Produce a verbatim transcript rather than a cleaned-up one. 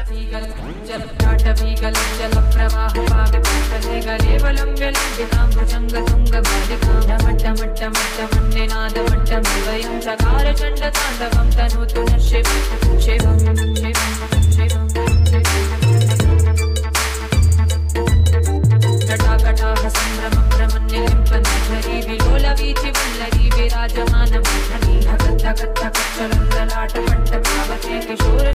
चकारचण्डताण्डवं तनोतु नः शिवं शिवं शिवं जटाकटाह सम्भ्रमं भ्रमन्यलिम्पनधरी विलोलवीचि वल्लरी विराजमानमन्धरी धगद्धगद्धगच्चलल्ललाटपट्टप